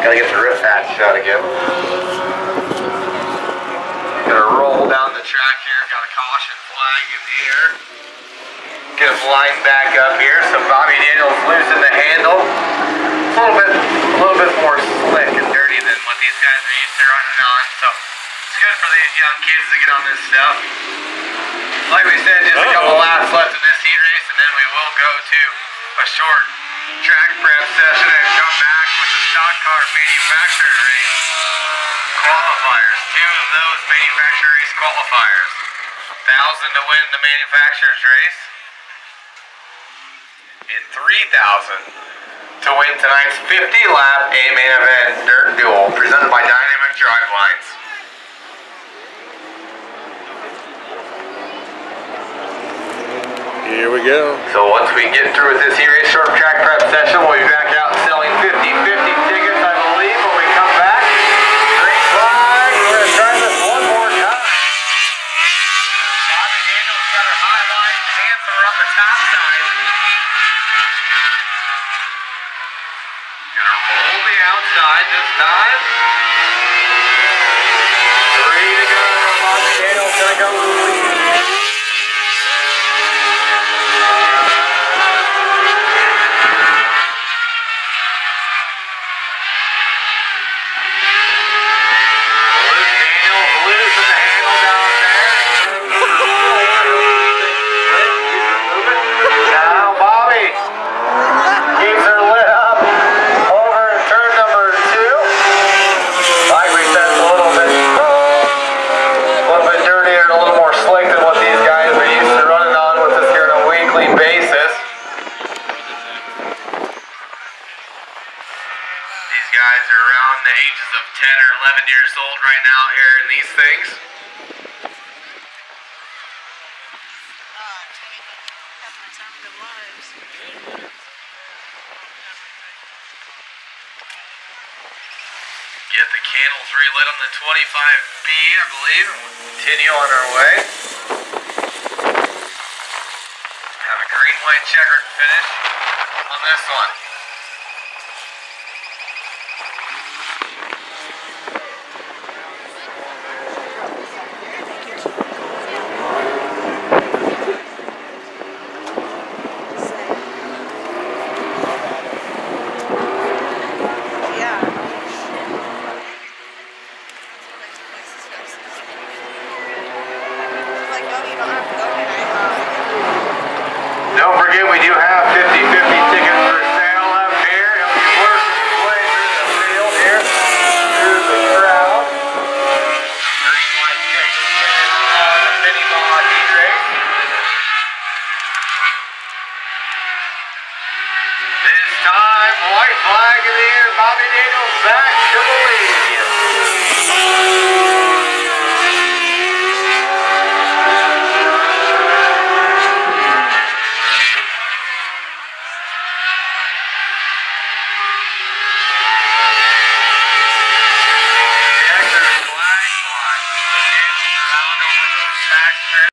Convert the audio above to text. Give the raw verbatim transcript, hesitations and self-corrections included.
Gotta get the rip pad shut again. Gonna roll down the track here. Got a caution flag in the air. Get him lined back up here. So Bobby Daniels loosen the handle. It's a little bit, a little bit more slick and dirty than what these guys are used to running on. So it's good for these young kids to get on this stuff. Like we said, just a couple laps left in this heat race, and then we will go to a short track prep session and come back with the stock car manufacturer race qualifiers. Two of those manufacturer race qualifiers. Thousand to win the manufacturer's race, and three thousand to win tonight's fifty lap A main event dirt duel presented by Dynamic Drivelines. Here we go. So once we get through with this heat race short track prep session, we'll be back out selling fifty fifty tickets, I believe, when we come back. Green flag. We're going to try this one more time. Bobby Daniels got her high line. Hands are on the top side. Gonna roll the outside this time. Three to go. Bobby Daniels gonna go to the lead. Guys are around the ages of ten or eleven years old right now here in these things. Get the candles relit on the twenty-five B, I believe, and we'll continue on our way. Have a green, white, checkered finish on this one. Don't forget, we do have fifty fifty tickets for sale up here. He'll be working his way through the field here, through the crowd. Green light tickets on the mini mod heat race. This time, white flag in the air. Bobby Daniels back to the lead.